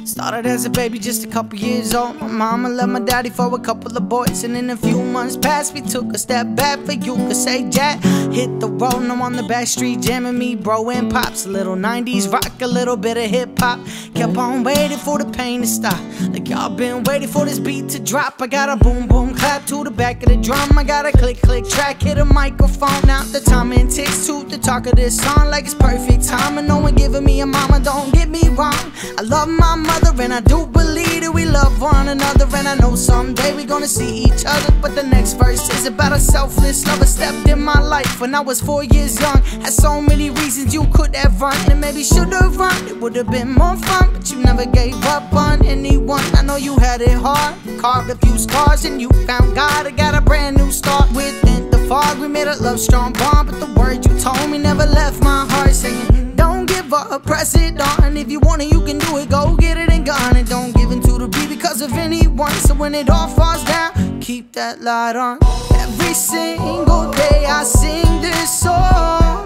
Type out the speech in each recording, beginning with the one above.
Started as a baby, just a couple years old. My mama left my daddy for a couple of boys, and in a few months past, we took a step back. For you could say Jack hit the road, and I'm on the back street jamming me, bro, and pops. A little 90s rock, a little bit of hip-hop. Kept on waiting for the pain to stop, like y'all been waiting for this beat to drop. I got a boom boom clap to the back of the drum. I got a click click track, hit a microphone. Now the timing ticks to the talk of this song like it's perfect time. And no one giving me a mama, don't get me wrong. I love my mother and I do believe that we love one another, and I know someday we gonna see each other. But the next verse is about a selfless lover stepped in my life when I was 4 years young. Had so many reasons you could have run, and maybe should have run. It would have been more fun, but you never gave up on anyone. I know you had it hard, carved a few scars, and you found God. I got a brand new start within the fog. We made a love strong bond, but the word you told me never left my heart, saying don't give up, press it on. If you want it, you can do it, go get it and gone. And don't give in to the beat because of anyone. So when it all falls down, keep that light on. Every single day I sing this song.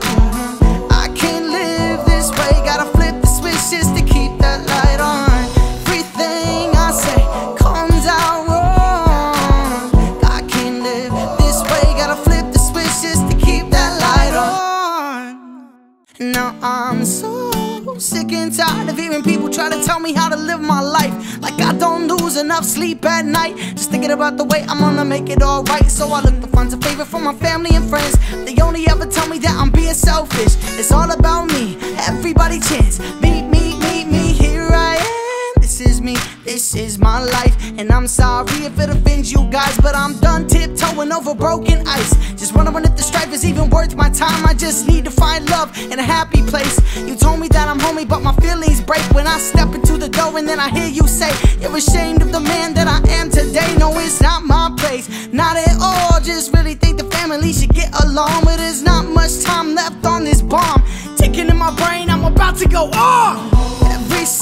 I can't live this way, gotta flip the switch just to keep that light on. Everything I say comes out wrong. I can't live this way, gotta flip the switch just to keep that light on. Now I'm so sick and tired of hearing people try to tell me how to live my life, like I don't lose enough sleep at night, just thinking about the way I'm gonna make it alright. So I look to find some favor from my family and friends. They only ever tell me that I'm being selfish. It's all about me, everybody chants me, me, me, me. Here I am, this is me, this is my life. And I'm sorry if it offends you guys, but I'm done tiptoeing over broken ice. Just wondering if the strife is even worth my time. I just need to find love in a happy place. You told me that I'm homie, but my feelings break when I step into the door, and then I hear you say you're ashamed of the man that I am today. No, it's not my place, not at all. Just really think the family should get along, but there's not much time left on this bomb ticking in my brain. I'm about to go off. Every